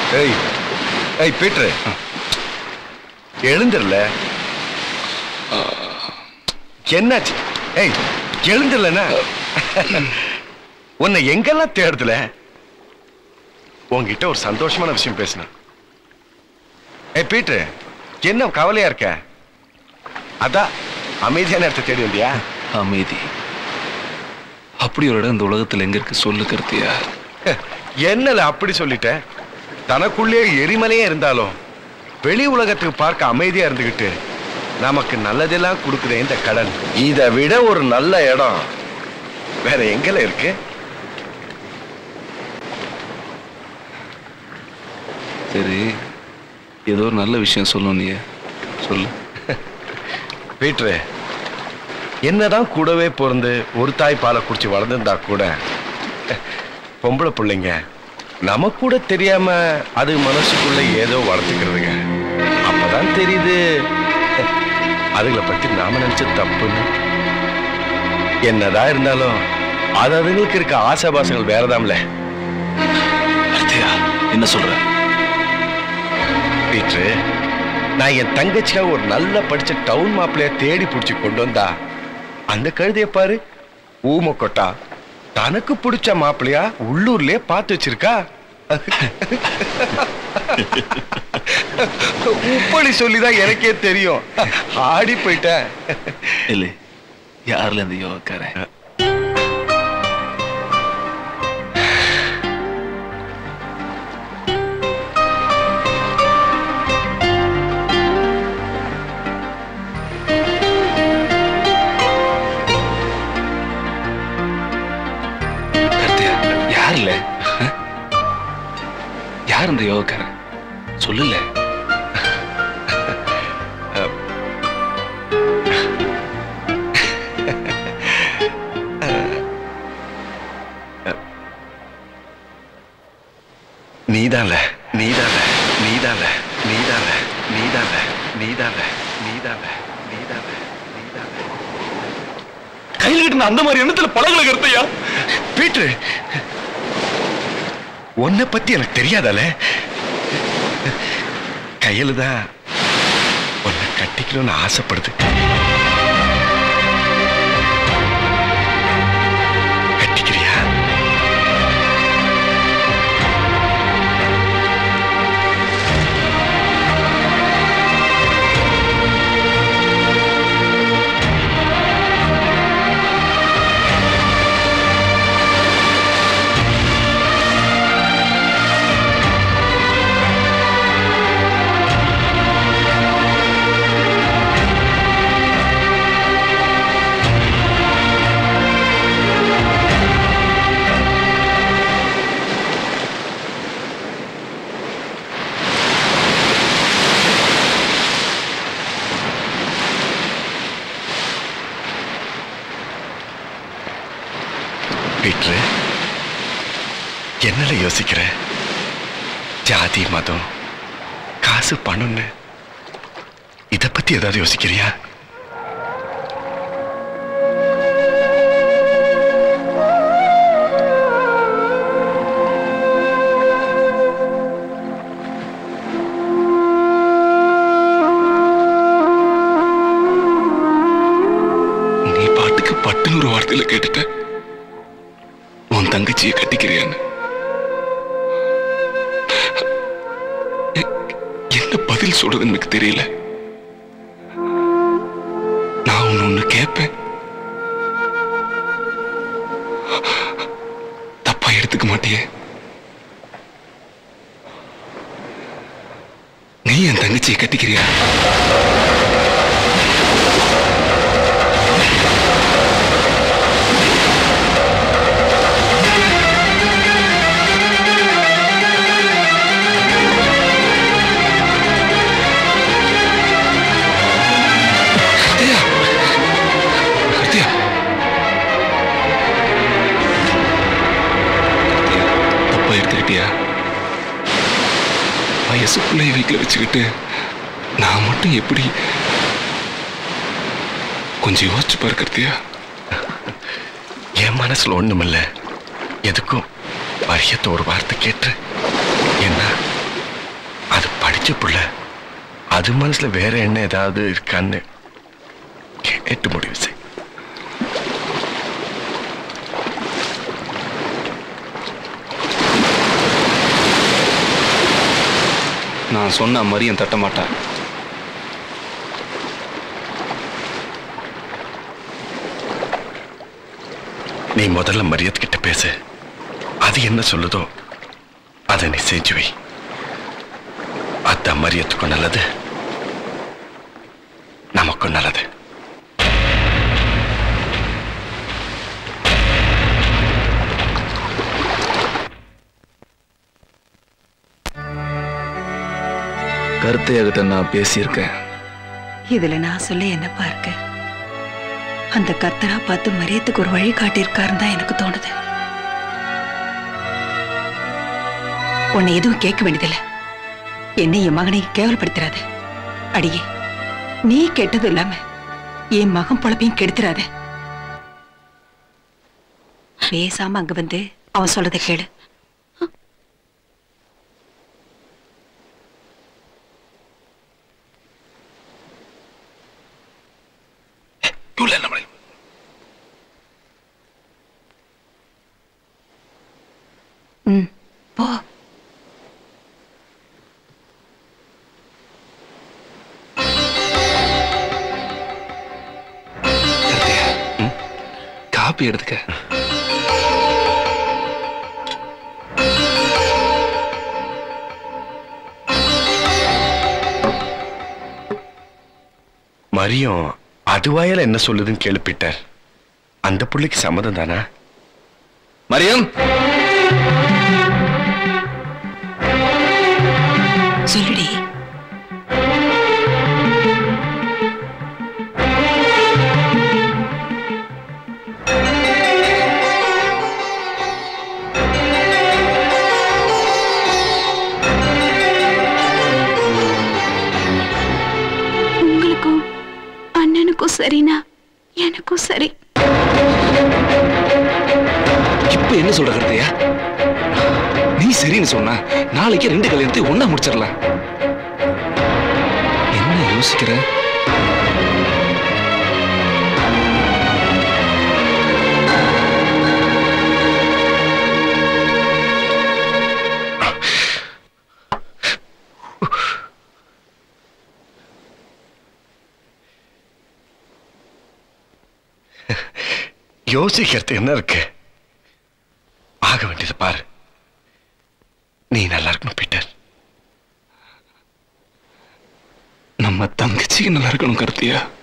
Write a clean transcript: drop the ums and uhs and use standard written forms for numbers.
ஏய் ஏய் பீட்டர், எழுந்திரல. என்னாச்சு? ஏய் எழுந்திரலன்னா உன்னை எங்கெல்லாம் தேடுதல. உன்கிட்ட ஒரு சந்தோஷமான விஷயம் பேசினேன். ஏய் பீட்டர், என்ன கவலையா இருக்க? அதான் அமைதியான இடத்தை தேடி வந்தியா? அமைதி அப்படி ஒரு இடம் இந்த உலகத்தில் எங்க இருக்கு சொல்லு கருத்தியா? என்னல அப்படி சொல்லிட்ட? தனக்குள்ளே எரிமலையே இருந்தாலும் வெளி உலகத்துக்கு பார்க்க அமைதியா இருந்துகிட்டு நமக்கு நல்லதெல்லாம் கொடுக்குற இந்த கடல், இதை விட ஒரு நல்ல இடம் வேற எங்கல இருக்கு? சரி, ஏதோ ஒரு நல்ல விஷயம் சொல்லணும். நீ சொல்லு. பீட்ரு, என்னதான் கூடவே பிறந்து ஒரு தாய் பாலை குடிச்சு வளர்ந்துருந்தா கூட பொம்பளை பிள்ளைங்க நமக்கு கூட தெரியாம அது மனசுக்குள்ள ஏதோ வளர்த்துக்கிறதுங்க. அப்பதான் தெரியுது அதுகளை பத்தி நாம நினைச்ச தப்புன்னு. என்னதான் இருந்தாலும் அது அதுங்களுக்கு இருக்க ஆசாபாசங்கள் வேறதாம்ல. என்ன சொல்ற பீட்ரு? நான் என் தங்கச்சிக்காக ஒரு நல்ல படிச்ச டவுன் மாப்பிள்ளைய தேடி பிடிச்சி கொண்டு வந்தா அந்த கழுதைய பாரு, ஊம கொட்டா தனக்கு பிடிச்ச மாப்பிள்ளையா உள்ளூர்லயே பார்த்து வச்சிருக்கா. உப்படி சொல்லிதான் எனக்கே தெரியும். ஆடி போயிட்டேன். இல்லை, யாருல இந்த யோகாக்காரன்? யார் இந்த யோகாக்காரன் சொல்லல? நீதான்ல நீதான்ல நீதான்ல நீதான்ல நீதான்ல நீதான்ல நீதான்ல நீதான்ல நீதான்ல கையில் கிட்ட அந்த மாதிரி எண்ணத்துல பழகல கருத்தையா? பீட்ரு, உன்னை பத்தி எனக்கு தெரியாதால? கையில தான் உன்னை கட்டிக்கணும்னு ஆசைப்படுது. கட்டிக்கிறியா? என்னல யோசிக்கிற? ஜாதி மதம் காசு பணம்னு இத பத்தி ஏதாவது யோசிக்கிறியா? நீ பாட்டுக்கு பட்டுன்னு ஒரு வார்த்தையில கேட்டுட்ட உன் தங்கச்சியை கட்டிக்கிறியான்னு. என்ன பதில் சொல்றதுன்னு எனக்கு தெரியல. நான் ஒண்ணு கேட்பேன், தப்பா எடுத்துக்க மாட்டியே. நீ என் தங்கச்சியை கட்டிக்கிறியா? வயசு பிள்ளைய வீட்டில் வச்சுக்கிட்டு நான் மட்டும் எப்படி? கொஞ்சம் யோசிச்சு பார்க்கறதியா? என் மனசுல ஒண்ணுமில்ல. எதுக்கும் வரியத்தை ஒரு வார்த்தை கேட்டு என்ன அது படிச்ச புள்ள. அது மனசுல வேற என்ன ஏதாவது இருக்கான்னு கேட்டு முடிவு செய். நான் சொன்ன மாதிரி என் தட்ட மாட்டேன். நீ முதல்ல மரியாதை கிட்ட பேசு. அது என்ன சொல்லுதோ அதை நீ செஞ்சு வை. அதான் மரியாதைக்கும் நல்லது, நமக்கும் நல்லது. கருத்தையாகிட்ட நான் பேசியிருக்கேன். இதுல நான் சொல்ல என்னப்பா இருக்கு? அந்த கர்த்தரா பார்த்து மரியத்துக்கு ஒரு வழி காட்டியிருக்காருன்னு தான் எனக்கு தோணுது. உன்னை எதுவும் கேட்க வேண்டியதில்லை. என்னை என் மகனை கேவலப்படுத்துறாத. அடியே, நீ கெட்டது இல்லாம என் மகன் பொழப்பையும் கெடுத்துறாத. பேசாம அங்க வந்து அவன் சொல்றதை கேளு. போ. காப்பி எடுத்துக்க. மரியம் அதுவாயால என்ன சொல்லுதுன்னு கேள்விப்பட்டார். அந்த புள்ளைக்கு சம்மதம் தானா? மரியம், சொல்லுடி. உங்களுக்கும் அண்ணனுக்கும் சரினா எனக்கும் சரி. இப்ப என்ன சொல்ற கருத்தையா? நீ சரின்னு சொன்னா நாளைக்கு 2 கல்யாணத்தை ஒண்ணா முடிச்சிடலாம். என்ன யோசிக்கிற? யோசிக்கிறது என்ன இருக்கு? ஆக வேண்டியது பாரு. நீ நல்லா இருக்கணும் பீட்டர். நம்ம தங்கச்சிக்கு நல்லா இருக்கணும் கருத்தியா.